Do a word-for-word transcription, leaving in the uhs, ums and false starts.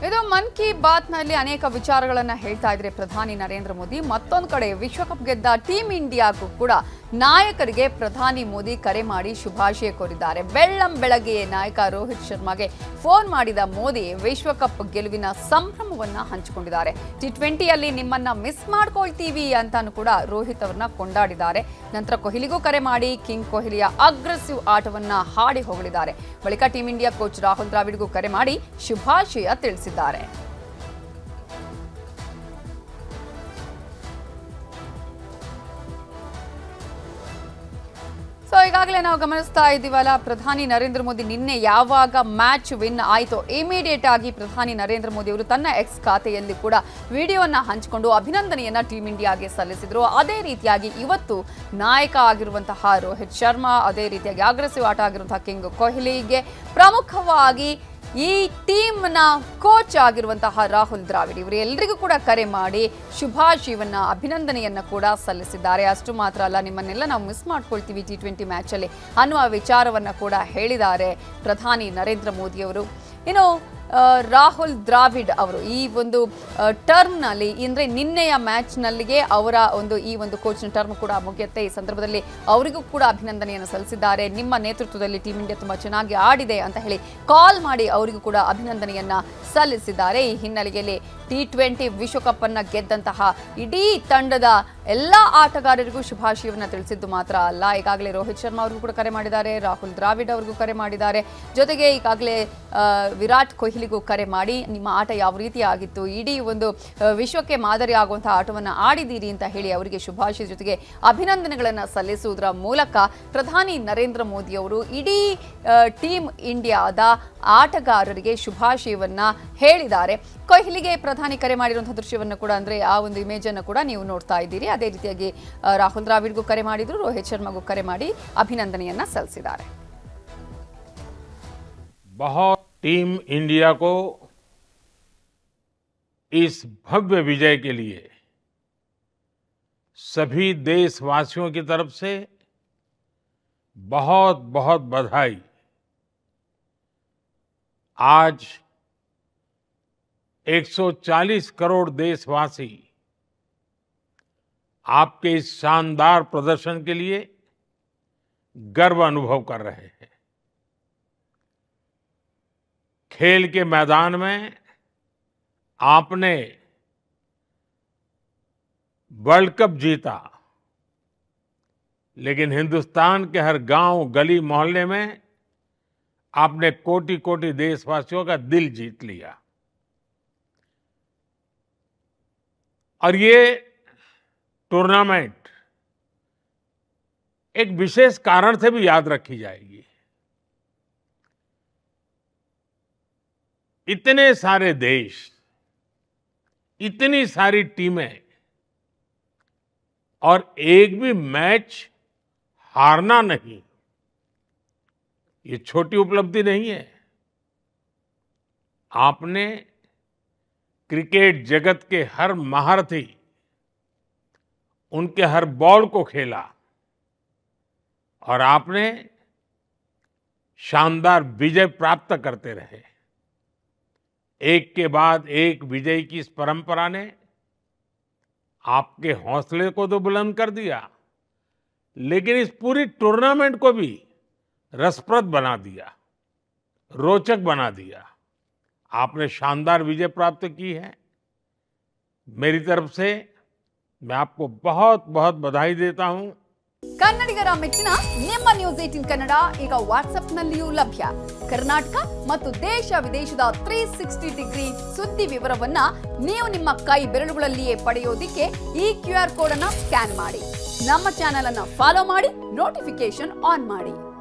ಇದು ಮನ್ ಕಿ ಬಾತ್ ನಲ್ಲಿ ಅನೇಕ ವಿಚಾರಗಳನ್ನ ಹೇಳ್ತಾ ಇದ್ರೆ ಪ್ರಧಾನಿ ನರೇಂದ್ರ ಮೋದಿ ಮತ್ತೊಂದು ಕಡೆ ವಿಶ್ವಕಪ್ ಗೆದ್ದ ಟೀಮ್ ಇಂಡಿಯಾಗೂ ಕೂಡ ನಾಯಕರಿಗೆ ಪ್ರಧಾನಿ ಮೋದಿ ಕರೆ ಮಾಡಿ ಶುಭಾಶಯ ಕೋರಿದ್ದಾರೆ. ಬೆಳ್ಳಂ ಬೆಳಗ್ಗೆ ನಾಯಕ ರೋಹಿತ್ ಶರ್ಮಾಗೆ ಫೋನ್ ಮಾಡಿದ ಮೋದಿ ವಿಶ್ವಕಪ್ ಗೆಲುವಿನ ಸಂಭ್ರಮವನ್ನ ಹಂಚಿಕೊಂಡಿದ್ದಾರೆ. ಟಿ ಟ್ವೆಂಟಿಯಲ್ಲಿ ನಿಮ್ಮನ್ನ ಮಿಸ್ ಮಾಡ್ಕೊಳ್ತೀವಿ ಅಂತಾನು ಕೂಡ ರೋಹಿತ್ ಅವರನ್ನ ಕೊಂಡಾಡಿದ್ದಾರೆ. ನಂತರ ಕೊಹ್ಲಿಗೂ ಕರೆ ಮಾಡಿ ಕಿಂಗ್ ಕೊಹ್ಲಿಯ ಅಗ್ರೆಸಿವ್ ಆಟವನ್ನ ಹಾಡಿ ಹೊಗಳಿದ್ದಾರೆ. ಬಳಿಕ ಟೀಮ್ ಇಂಡಿಯಾ ಕೋಚ್ ರಾಹುಲ್ ದ್ರಾವಿಡ್ಗೂ ಕರೆ ಮಾಡಿ ಶುಭಾಶಯ ತಿಳಿಸಿದ್ದಾರೆ. ಸೊ ಈಗಾಗಲೇ ನಾವು ಗಮನಿಸ್ತಾ ಇದ್ದೀವಲ್ಲ, ಪ್ರಧಾನಿ ನರೇಂದ್ರ ಮೋದಿ ನಿನ್ನೆ ಯಾವಾಗ ಮ್ಯಾಚ್ ವಿನ್ ಆಯಿತು ಇಮಿಡಿಯೇಟ್ ಆಗಿ ಪ್ರಧಾನಿ ನರೇಂದ್ರ ಮೋದಿ ಅವರು ತನ್ನ ಎಕ್ಸ್ ಖಾತೆಯಲ್ಲಿ ಕೂಡ ವಿಡಿಯೋನ ಹಂಚಿಕೊಂಡು ಅಭಿನಂದನೆಯನ್ನ ಟೀಮ್ ಇಂಡಿಯಾಗೆ ಸಲ್ಲಿಸಿದ್ರು. ಅದೇ ರೀತಿಯಾಗಿ ಇವತ್ತು ನಾಯಕ ಆಗಿರುವಂತಹ ರೋಹಿತ್ ಶರ್ಮಾ, ಅದೇ ರೀತಿಯಾಗಿ ಅಗ್ರೆಸಿವ್ ಆಟ ಆಗಿರುವಂತಹ ಕಿಂಗ್ ಕೊಹ್ಲಿಗೆ ಪ್ರಮುಖವಾಗಿ ಈ ಟೀಮ್ನ ಕೋಚ್ ಆಗಿರುವಂತಹ ರಾಹುಲ್ ದ್ರಾವಿಡ್ ಇವರು ಎಲ್ಲರಿಗೂ ಕೂಡ ಕರೆ ಮಾಡಿ ಶುಭಾಶಯವನ್ನ ಅಭಿನಂದನೆಯನ್ನ ಕೂಡ ಸಲ್ಲಿಸಿದ್ದಾರೆ. ಅಷ್ಟು ಮಾತ್ರ ಅಲ್ಲ, ನಿಮ್ಮನ್ನೆಲ್ಲ ನಾವು ಮಿಸ್ ಮಾಡ್ಕೊಳ್ತೀವಿ ಟಿ ಟ್ವೆಂಟಿ ಮ್ಯಾಚಲ್ಲಿ ಅನ್ನುವ ವಿಚಾರವನ್ನ ಕೂಡ ಹೇಳಿದ್ದಾರೆ ಪ್ರಧಾನಿ ನರೇಂದ್ರ ಮೋದಿ ಅವರು. ಇನ್ನು ರಾಹುಲ್ ದ್ರಾವಿಡ್ ಅವರು ಈ ಒಂದು ಟರ್ಮ್ನಲ್ಲಿ ಅಂದರೆ ನಿನ್ನೆಯ ಮ್ಯಾಚ್ನಲ್ಲಿಗೆ ಅವರ ಒಂದು ಈ ಒಂದು ಕೋಚ್ನ ಟರ್ಮ್ ಕೂಡ ಮುಗಿಯುತ್ತೆ. ಈ ಸಂದರ್ಭದಲ್ಲಿ ಅವರಿಗೂ ಕೂಡ ಅಭಿನಂದನೆಯನ್ನು ಸಲ್ಲಿಸಿದ್ದಾರೆ. ನಿಮ್ಮ ನೇತೃತ್ವದಲ್ಲಿ ಟೀಮ್ ಇಂಡಿಯಾ ತುಂಬ ಚೆನ್ನಾಗಿ ಆಡಿದೆ ಅಂತ ಹೇಳಿ ಕಾಲ್ ಮಾಡಿ ಅವರಿಗೂ ಕೂಡ ಅಭಿನಂದನೆಯನ್ನ ಸಲ್ಲಿಸಿದ್ದಾರೆ. ಈ ಹಿನ್ನೆಲೆಯಲ್ಲಿ ಟಿ ಟ್ವೆಂಟಿ ವಿಶ್ವಕಪ್ ಅನ್ನ ಗೆದ್ದಂತಹ ಇಡೀ ತಂಡದ ಎಲ್ಲ ಆಟಗಾರರಿಗೂ ಶುಭಾಶಯವನ್ನು ತಿಳಿಸಿದ್ದು ಮಾತ್ರ ಅಲ್ಲ, ಈಗಾಗಲೇ ರೋಹಿತ್ ಶರ್ಮಾ ಅವ್ರಿಗೂ ಕೂಡ ಕರೆ ಮಾಡಿದ್ದಾರೆ, ರಾಹುಲ್ ದ್ರಾವಿಡ್ ಅವ್ರಿಗೂ ಕರೆ ಮಾಡಿದ್ದಾರೆ. ಜೊತೆಗೆ ಈಗಾಗಲೇ ವಿರಾಟ್ ಕೊಹ್ಲಿಗೂ ಕರೆ ಮಾಡಿ ನಿಮ್ಮ ಆಟ ಯಾವ ರೀತಿ ಆಗಿತ್ತು, ಇಡೀ ಒಂದು ವಿಶ್ವಕ್ಕೆ ಮಾದರಿ ಆಗುವಂತಹ ಆಟವನ್ನು ಆಡಿದ್ದೀರಿ ಅಂತ ಹೇಳಿ ಅವರಿಗೆ ಶುಭಾಶಯ ಜೊತೆಗೆ ಅಭಿನಂದನೆಗಳನ್ನು ಸಲ್ಲಿಸುವುದರ ಮೂಲಕ ಪ್ರಧಾನಿ ನರೇಂದ್ರ ಮೋದಿ ಅವರು ಇಡೀ ಟೀಮ್ ಇಂಡಿಯಾದ ಆಟಗಾರರಿಗೆ ಶುಭಾಶಯವನ್ನ ಹೇಳಿದ್ದಾರೆ. ಕೊಹ್ಲಿಗೆ ಪ್ರಧಾನಿ ಕರೆ ಮಾಡಿರುವಂತಹ ದೃಶ್ಯವನ್ನು ಕೂಡ ಅಂದ್ರೆ ಆ ಒಂದು ಇಮೇಜ್ ಅನ್ನು ಕೂಡ ನೀವು ನೋಡ್ತಾ ಇದ್ದೀರಿ. ಅದೇ ರೀತಿಯಾಗಿ ರಾಹುಲ್ ದ್ರಾವಿಡ್ಗೂ ಕರೆ ಮಾಡಿದ್ರು, ರೋಹಿತ್ ಶರ್ಮಾಗೂ ಕರೆ ಮಾಡಿ ಅಭಿನಂದನೆಯನ್ನ ಸಲ್ಲಿಸಿದ್ದಾರೆ. बहुत टीम इंडिया को इस भव्य विजय के लिए सभी देशवासियों की तरफ से बहुत बहुत बधाई। आज एक सौ चालीस करोड़ देशवासी आपके इस शानदार प्रदर्शन के लिए गर्व अनुभव कर रहे हैं। खेल के मैदान में आपने वर्ल्ड कप जीता, लेकिन हिंदुस्तान के हर गांव गली मोहल्ले में आपने कोटि कोटि देशवासियों का दिल जीत लिया। और ये टूर्नामेंट एक विशेष कारण से भी याद रखी जाएगी। इतने सारे देश, इतनी सारी टीमें और एक भी मैच हारना नहीं, ये छोटी उपलब्धि नहीं है। आपने क्रिकेट जगत के हर महारथी, उनके हर बॉल को खेला और आपने शानदार विजय प्राप्त करते रहे। एक के बाद एक विजय की इस परंपरा ने आपके हौसले को तो बुलंद कर दिया, लेकिन इस पूरी टूर्नामेंट को भी रसप्रद बना दिया, रोचक बना दिया। आपने शानदार विजय प्राप्त की है। मेरी तरफ से मैं आपको बहुत बहुत बधाई देता हूं। ಕನ್ನಡಿಗರ ಮೆಚ್ಚಿನ ನಿಮ್ಮ ನ್ಯೂಸ್ ಏಟೀನ್ ಕನ್ನಡ ಈಗ ವಾಟ್ಸ್ಆಪ್ನಲ್ಲಿಯೂ ಲಭ್ಯ. ಕರ್ನಾಟಕ ಮತ್ತು ದೇಶ ವಿದೇಶದ ತ್ರೀ ಸಿಕ್ಸ್ಟಿ ಡಿಗ್ರಿ ಸುದ್ದಿ ವಿವರವನ್ನ ನೀವು ನಿಮ್ಮ ಕೈ ಬೆರಳುಗಳಲ್ಲಿಯೇ ಪಡೆಯೋದಿಕ್ಕೆ ಈ ಕ್ಯೂ ಆರ್ ಕೋಡ್ ಅನ್ನ ಸ್ಕ್ಯಾನ್ ಮಾಡಿ, ನಮ್ಮ ಚಾನೆಲ್ ಅನ್ನ ಫಾಲೋ ಮಾಡಿ, ನೋಟಿಫಿಕೇಶನ್ ಆನ್ ಮಾಡಿ.